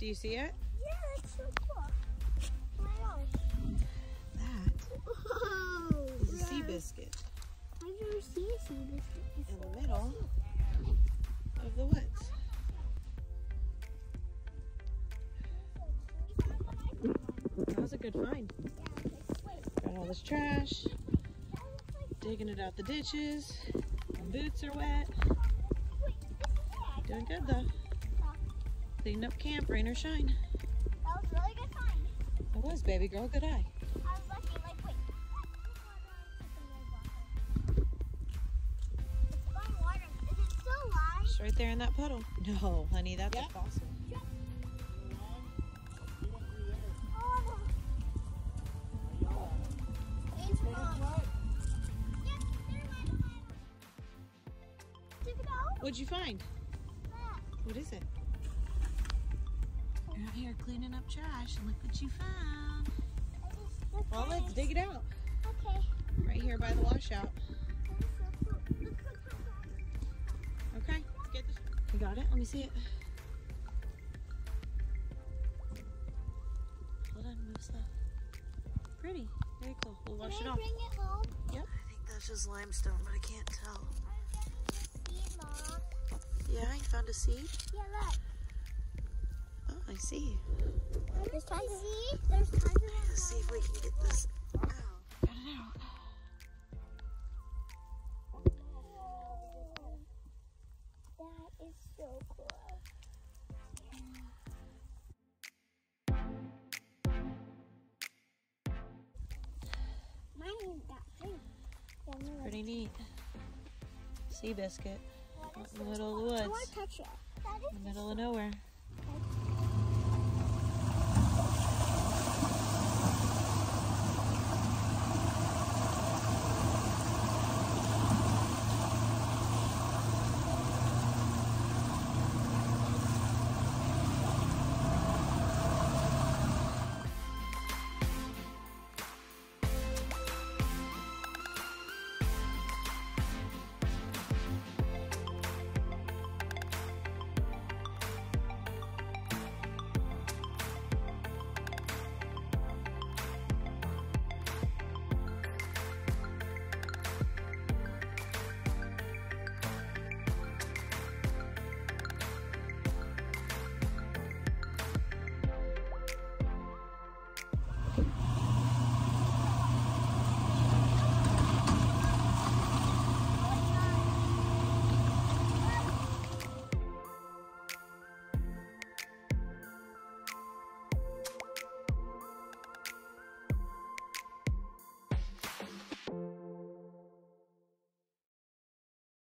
Do you see it? Yeah, that's so cool. Oh my gosh. That Whoa, is a sea biscuit I've never seen a sea biscuit in before. the middle of the woods. That was a good find. Got all this trash, digging it out the ditches. Boots are wet. Doing good though. Cleaned up camp, rain or shine. That was a really good find. It was, baby girl. Good eye. I was lucky, like, wait. It's fun water. Is it still alive? It's right there in that puddle. No, honey, that's a fossil. Oh. It's wrong. Yes, they're wet. Check it out. What'd you find? That. What is it? You're out here cleaning up trash, and look what you found. Well, let's dig it out. Okay. Right here by the washout. Okay, let's get this. You got it? Let me see it. Hold on, move slow. Pretty. Very cool. We'll wash it Can I off. bring it home? Yep. I think that's just limestone, but I can't tell. See, Mom. Yeah, you found a seed? Yeah, look. Oh, I see. There's tons of see? There's tons of them. Let's see if we can get this out. Got it out. That is so cool. Mine ain't that big. Pretty neat. Sea biscuit. Out in the middle of the I want woods. to touch it. In the middle of nowhere. Can I